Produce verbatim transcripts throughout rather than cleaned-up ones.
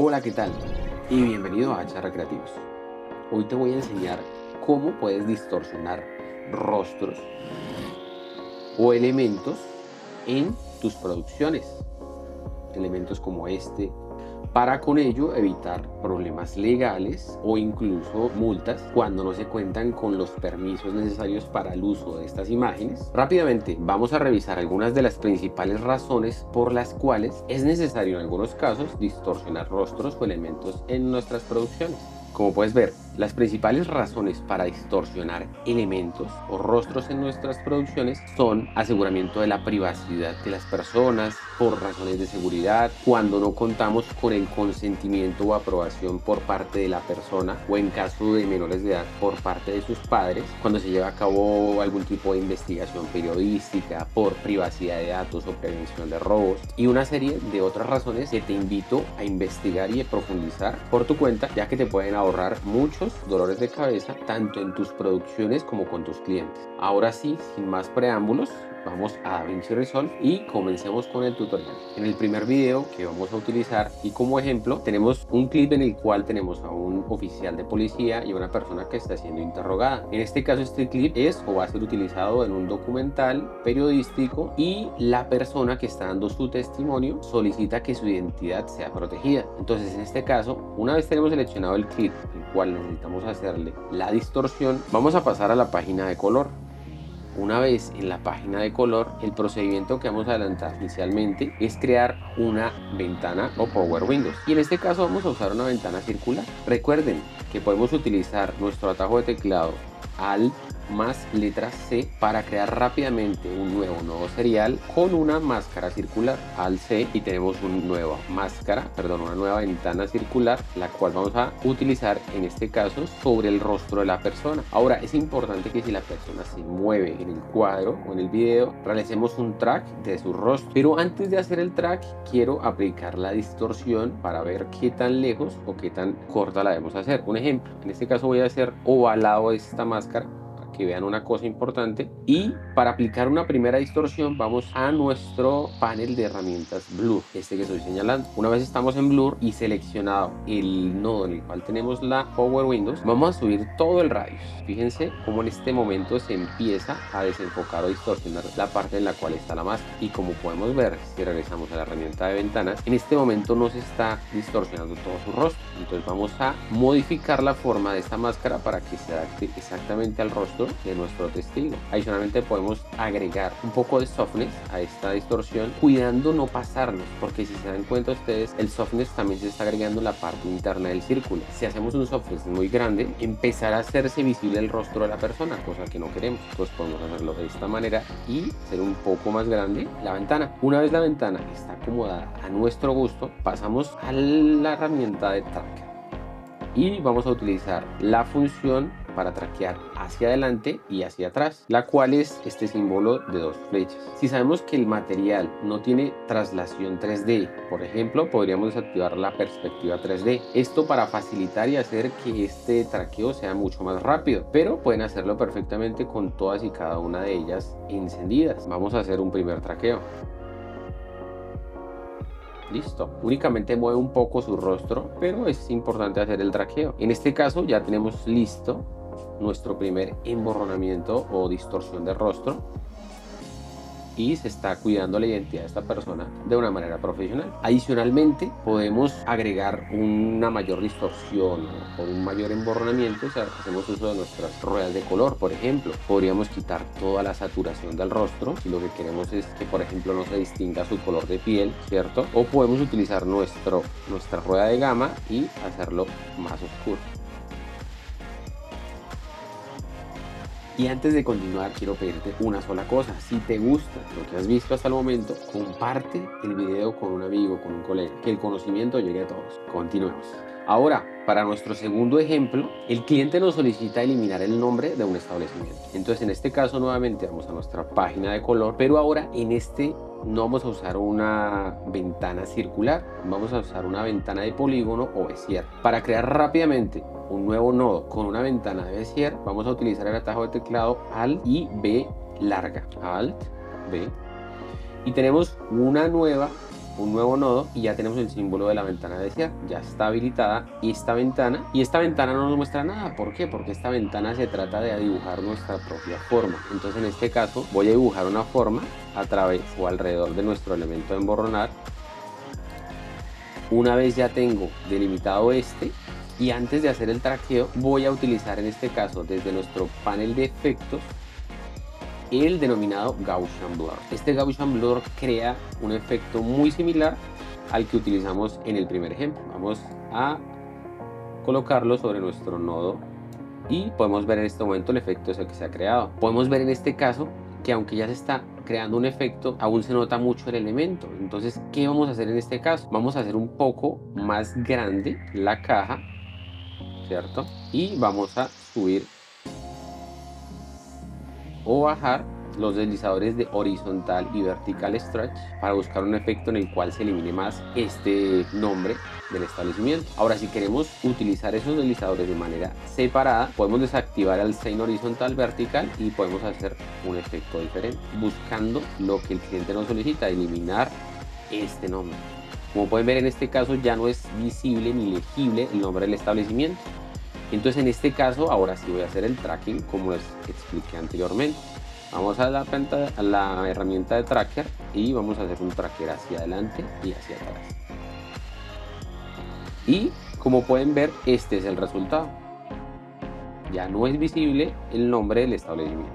Hola, ¿qué tal? Y bienvenido a Charra Creativos. Hoy te voy a enseñar cómo puedes distorsionar rostros o elementos en tus producciones. Elementos como este, para con ello evitar problemas legales o incluso multas cuando no se cuentan con los permisos necesarios para el uso de estas imágenes. Rápidamente vamos a revisar algunas de las principales razones por las cuales es necesario en algunos casos distorsionar rostros o elementos en nuestras producciones. Como puedes ver, las principales razones para distorsionar elementos o rostros en nuestras producciones son aseguramiento de la privacidad de las personas por razones de seguridad, cuando no contamos con el consentimiento o aprobación por parte de la persona o en caso de menores de edad por parte de sus padres, cuando se lleva a cabo algún tipo de investigación periodística por privacidad de datos o prevención de robos y una serie de otras razones que te invito a investigar y a profundizar por tu cuenta, ya que te pueden ahorrar muchos dolores de cabeza tanto en tus producciones como con tus clientes. Ahora sí, sin más preámbulos, vamos a DaVinci Resolve y comencemos con el tutorial. En el primer video que vamos a utilizar y como ejemplo tenemos un clip en el cual tenemos a un oficial de policía y una persona que está siendo interrogada. En este caso este clip es o va a ser utilizado en un documental periodístico y la persona que está dando su testimonio solicita que su identidad sea protegida. Entonces en este caso, una vez tenemos seleccionado el clip, el cual necesitamos hacerle la distorsión, vamos a pasar a la página de color. Una vez en la página de color, el procedimiento que vamos a adelantar inicialmente es crear una ventana o Power Windows. Y en este caso vamos a usar una ventana circular. Recuerden que podemos utilizar nuestro atajo de teclado Alt más letra C para crear rápidamente un nuevo nodo serial con una máscara circular. Alt C y tenemos una nueva máscara, perdón, una nueva ventana circular, la cual vamos a utilizar en este caso sobre el rostro de la persona. Ahora es importante que si la persona se mueve en el cuadro o en el video, realicemos un track de su rostro. Pero antes de hacer el track, quiero aplicar la distorsión para ver qué tan lejos o qué tan corta la debemos hacer. Un ejemplo, en este caso voy a hacer ovalado esta máscara, que vean una cosa importante, y para aplicar una primera distorsión vamos a nuestro panel de herramientas Blur, este que estoy señalando. Una vez estamos en Blur y seleccionado el nodo en el cual tenemos la Power Windows, vamos a subir todo el radius. Fíjense cómo en este momento se empieza a desenfocar o distorsionar la parte en la cual está la máscara, y como podemos ver, si regresamos a la herramienta de ventanas, en este momento no se está distorsionando todo su rostro. Entonces vamos a modificar la forma de esta máscara para que se adapte exactamente al rostro de nuestro testigo. Adicionalmente podemos agregar un poco de softness a esta distorsión, cuidando no pasarnos, porque si se dan cuenta ustedes, el softness también se está agregando en la parte interna del círculo. Si hacemos un softness muy grande, empezará a hacerse visible el rostro de la persona, cosa que no queremos. Pues podemos hacerlo de esta manera y hacer un poco más grande la ventana. Una vez la ventana está acomodada a nuestro gusto, pasamos a la herramienta de track y vamos a utilizar la función para traquear hacia adelante y hacia atrás, la cual es este símbolo de dos flechas. Si sabemos que el material no tiene traslación tres D, por ejemplo, podríamos desactivar la perspectiva tres D. Esto para facilitar y hacer que este traqueo sea mucho más rápido, pero pueden hacerlo perfectamente con todas y cada una de ellas encendidas. Vamos a hacer un primer traqueo. Listo, únicamente mueve un poco su rostro, pero es importante hacer el traqueo. En este caso ya tenemos listo nuestro primer emborronamiento o distorsión de rostro y se está cuidando la identidad de esta persona de una manera profesional. Adicionalmente podemos agregar una mayor distorsión o un mayor emborronamiento, o sea, hacemos uso de nuestras ruedas de color. Por ejemplo, podríamos quitar toda la saturación del rostro si lo que queremos es que, por ejemplo, no se distinga su color de piel, ¿cierto? O podemos utilizar nuestro, nuestra rueda de gama y hacerlo más oscuro. Y antes de continuar, quiero pedirte una sola cosa. Si te gusta lo que has visto hasta el momento, comparte el video con un amigo, con un colega, que el conocimiento llegue a todos. Continuemos. Ahora, para nuestro segundo ejemplo, el cliente nos solicita eliminar el nombre de un establecimiento. Entonces, en este caso, nuevamente vamos a nuestra página de color, pero ahora en este no vamos a usar una ventana circular, vamos a usar una ventana de polígono o Bezier. Para crear rápidamente un nuevo nodo con una ventana de Bezier, vamos a utilizar el atajo de teclado Alt y B larga, Alt, B, y tenemos una nueva un nuevo nodo y ya tenemos el símbolo de la ventana de cierre. Ya está habilitada esta ventana y esta ventana no nos muestra nada. ¿Por qué? Porque esta ventana se trata de dibujar nuestra propia forma. Entonces en este caso voy a dibujar una forma a través o alrededor de nuestro elemento de emborronar. Una vez ya tengo delimitado este, y antes de hacer el traqueo voy a utilizar en este caso desde nuestro panel de efectos el denominado Gaussian Blur. Este Gaussian Blur crea un efecto muy similar al que utilizamos en el primer ejemplo. Vamos a colocarlo sobre nuestro nodo y podemos ver en este momento el efecto es el que se ha creado. Podemos ver en este caso que aunque ya se está creando un efecto, aún se nota mucho el elemento. Entonces, ¿qué vamos a hacer en este caso? Vamos a hacer un poco más grande la caja, ¿cierto? Y vamos a subir o bajar los deslizadores de horizontal y vertical stretch para buscar un efecto en el cual se elimine más este nombre del establecimiento. Ahora, si queremos utilizar esos deslizadores de manera separada, podemos desactivar el Sein horizontal vertical y podemos hacer un efecto diferente, buscando lo que el cliente nos solicita, eliminar este nombre. Como pueden ver, en este caso ya no es visible ni legible el nombre del establecimiento. Entonces en este caso ahora sí voy a hacer el tracking como les expliqué anteriormente. Vamos a la, a la herramienta de tracker y vamos a hacer un tracker hacia adelante y hacia atrás. Y como pueden ver, este es el resultado. Ya no es visible el nombre del establecimiento.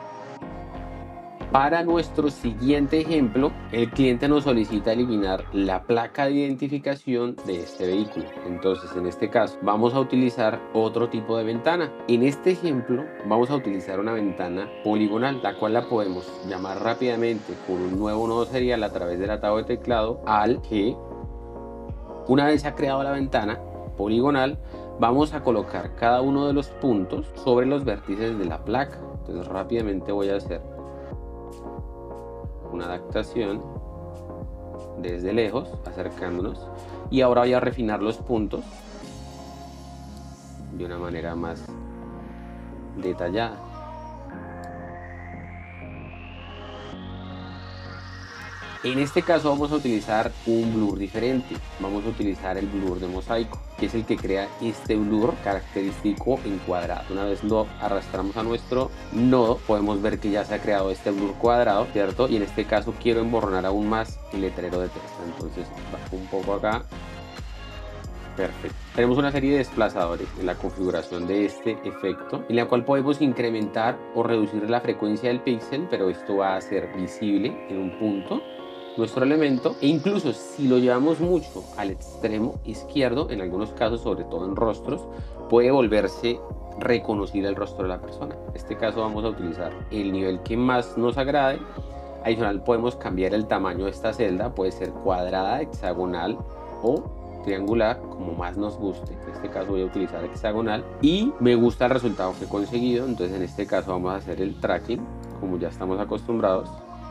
Para nuestro siguiente ejemplo, el cliente nos solicita eliminar la placa de identificación de este vehículo. Entonces, en este caso, vamos a utilizar otro tipo de ventana. En este ejemplo, vamos a utilizar una ventana poligonal, la cual la podemos llamar rápidamente con un nuevo nodo serial a través del atado de teclado al que, una vez se ha creado la ventana poligonal, vamos a colocar cada uno de los puntos sobre los vértices de la placa. Entonces, rápidamente voy a hacer una adaptación desde lejos, acercándonos, y ahora voy a refinar los puntos de una manera más detallada. En este caso vamos a utilizar un blur diferente. Vamos a utilizar el blur de mosaico, que es el que crea este blur característico en cuadrado. Una vez lo arrastramos a nuestro nodo, podemos ver que ya se ha creado este blur cuadrado, ¿cierto? Y en este caso quiero emborronar aún más el letrero de Tesla. Entonces bajo un poco acá. Perfecto. Tenemos una serie de desplazadores en la configuración de este efecto, en la cual podemos incrementar o reducir la frecuencia del píxel, pero esto va a ser visible en un punto nuestro elemento, e incluso si lo llevamos mucho al extremo izquierdo, en algunos casos, sobre todo en rostros, puede volverse reconocible el rostro de la persona. En este caso vamos a utilizar el nivel que más nos agrade. Adicional, podemos cambiar el tamaño de esta celda, puede ser cuadrada, hexagonal o triangular, como más nos guste. En este caso voy a utilizar hexagonal y me gusta el resultado que he conseguido. Entonces en este caso vamos a hacer el tracking como ya estamos acostumbrados,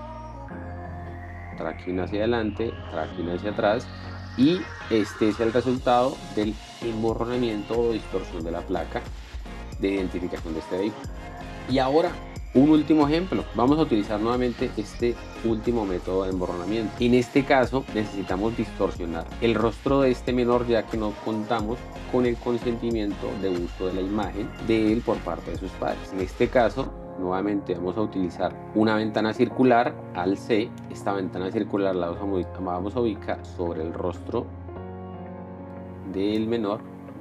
tracking hacia adelante, tracking hacia atrás, y este es el resultado del emborronamiento o distorsión de la placa de identificación de este vehículo. Y ahora un último ejemplo, vamos a utilizar nuevamente este último método de emborronamiento. En este caso necesitamos distorsionar el rostro de este menor, ya que no contamos con el consentimiento de uso de la imagen de él por parte de sus padres. En este caso nuevamente vamos a utilizar una ventana circular al C. Esta ventana circular la vamos a ubicar sobre el rostro del menor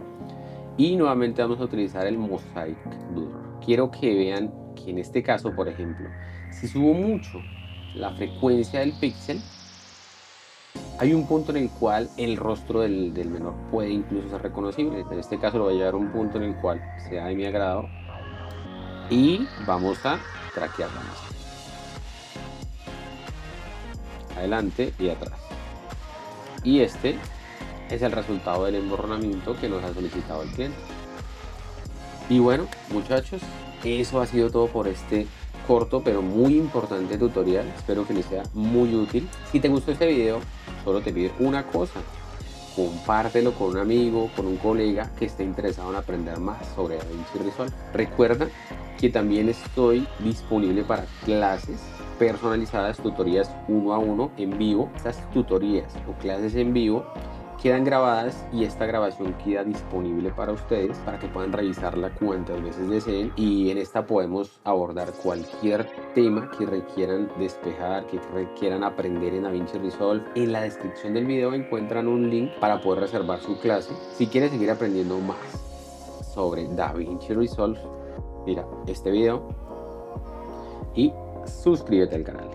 y nuevamente vamos a utilizar el Mosaic Blur. Quiero que vean que en este caso, por ejemplo, si subo mucho la frecuencia del píxel, hay un punto en el cual el rostro del, del menor puede incluso ser reconocible. En este caso lo voy a llevar a un punto en el cual sea de mi agrado y vamos a traquearla más adelante y atrás. Y este es el resultado del emborronamiento que nos ha solicitado el cliente. Y bueno, muchachos, eso ha sido todo por este corto pero muy importante tutorial. Espero que les sea muy útil. Si te gustó este video, solo te pido una cosa: compártelo con un amigo, con un colega que esté interesado en aprender más sobre DaVinci Resolve. Recuerda que también estoy disponible para clases personalizadas, tutorías uno a uno en vivo. Estas tutorías o clases en vivo quedan grabadas y esta grabación queda disponible para ustedes para que puedan revisarla cuantas veces deseen, y en esta podemos abordar cualquier tema que requieran despejar, que requieran aprender en DaVinci Resolve. En la descripción del video encuentran un link para poder reservar su clase. Si quieres seguir aprendiendo más sobre DaVinci Resolve, mira este video y suscríbete al canal.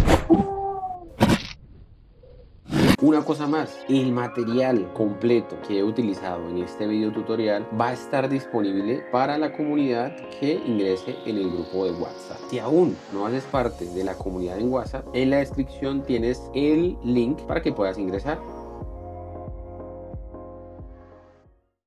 Una cosa más, el material completo que he utilizado en este video tutorial va a estar disponible para la comunidad que ingrese en el grupo de WhatsApp. Si aún no haces parte de la comunidad en WhatsApp, en la descripción tienes el link para que puedas ingresar.